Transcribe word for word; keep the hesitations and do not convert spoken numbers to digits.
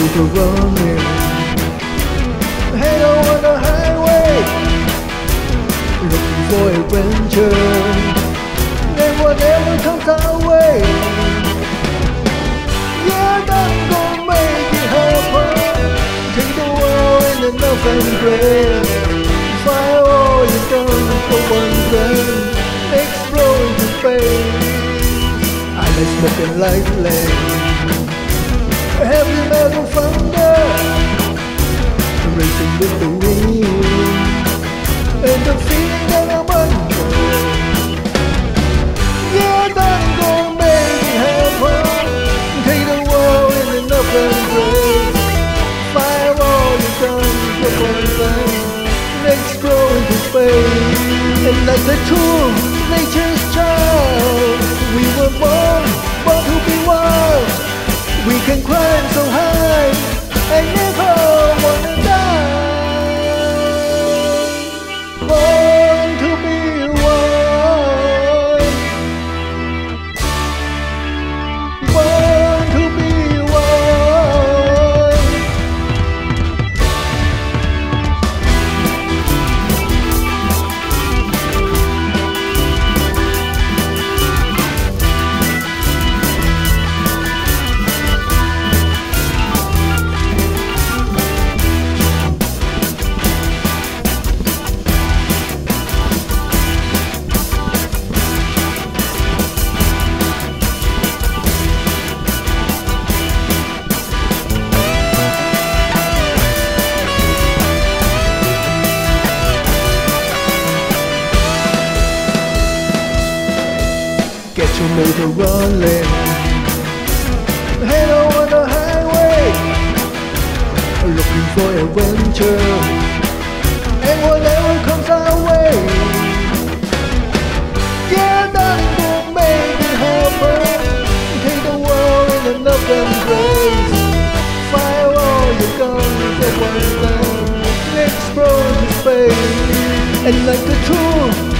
motor running, head on the highway, looking for adventure, and whatever comes our way. Yeah, that's gonna make it happen. Take the world in enough embrace. Fire all your guns for one day. Explode into space. I like smoking lightly. Heavy metal thunder, racing with the wind, and the feeling that I'm under. Yeah, that's gonna make it happen. Take the world in enough embrace. Fire all your guns for one thing. Explode into space. And like the true nature's child, we were born, born to be wild. We can climb so high and never wanna die. Born to be wild. Born to be wild. Get your motor running, head on the highway, looking for adventure, and whatever comes our way. Yeah, that will make it happen. Take the world in enough embrace. Fire all your guns at one time. Explode into space. And like the truth